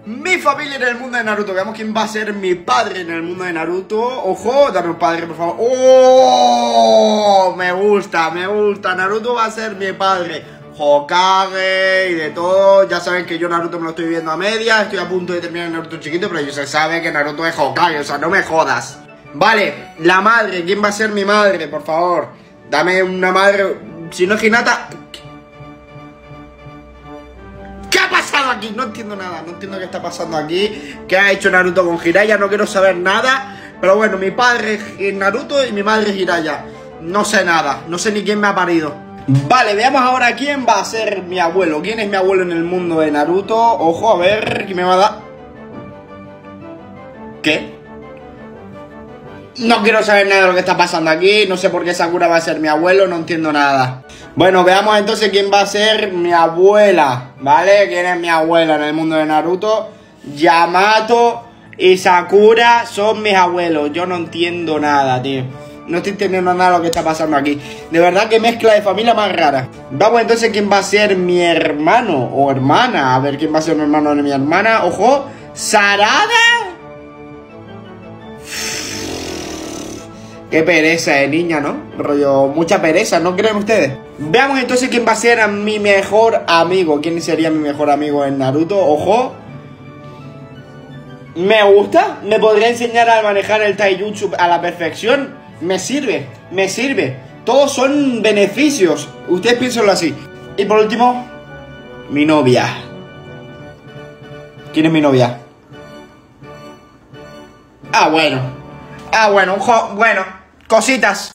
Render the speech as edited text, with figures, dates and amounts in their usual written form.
mi familia en el mundo de Naruto. Veamos quién va a ser mi padre en el mundo de Naruto. Ojo, dame un padre, por favor. ¡Oh! Me gusta. Naruto va a ser mi padre. Hokage y de todo. Ya saben que yo Naruto me lo estoy viendo a media. Estoy a punto de terminar el Naruto chiquito, pero ya se sabe que Naruto es Hokage. O sea, no me jodas. Vale, la madre. ¿Quién va a ser mi madre, por favor? Dame una madre. Si no es Hinata. ¿Qué ha pasado aquí? No entiendo nada, no entiendo qué está pasando aquí. ¿Qué ha hecho Naruto con Jiraiya? No quiero saber nada. Pero bueno, mi padre es Naruto y mi madre es Jiraiya. No sé nada, no sé ni quién me ha parido. Vale, veamos ahora quién va a ser mi abuelo. ¿Quién es mi abuelo en el mundo de Naruto? Ojo, a ver, ¿quién me va a dar? ¿Qué? No quiero saber nada de lo que está pasando aquí. No sé por qué Sakura va a ser mi abuelo, no entiendo nada. Bueno, veamos entonces quién va a ser mi abuela, ¿vale? ¿Quién es mi abuela en el mundo de Naruto? Yamato y Sakura son mis abuelos. Yo no entiendo nada, tío. No estoy entendiendo nada de lo que está pasando aquí. De verdad que mezcla de familia más rara. Vamos entonces quién va a ser mi hermano o hermana. A ver quién va a ser mi hermano o mi hermana. Ojo, Sarada. Qué pereza de niña, ¿no? Rollo, mucha pereza, ¿no creen ustedes? Veamos entonces quién va a ser mi mejor amigo. ¿Quién sería mi mejor amigo en Naruto? Ojo. Me gusta. Me podría enseñar a manejar el taijutsu a la perfección. Me sirve, me sirve. Todos son beneficios. Ustedes piénsenlo así. Y por último, mi novia. ¿Quién es mi novia? Bueno, bueno, cositas.